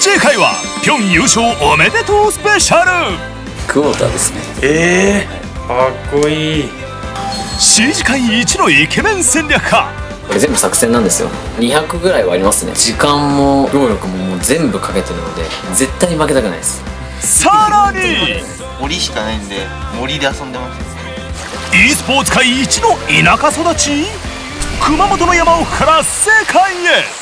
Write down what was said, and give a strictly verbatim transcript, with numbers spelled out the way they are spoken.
次回はピョン優勝おめでとうスペシャル。 クォーターですね。 えー、かっこいい。 シー ジ界一のイケメン戦略家。 これ全部作戦なんですよ。にひゃくぐらいはありますね。時間も労力ももう全部かけてるので絶対に負けたくないです。 さらに森しかないんで森で遊んでます。 e スポーツ界一の田舎育ち、熊本の山奥から世界へ。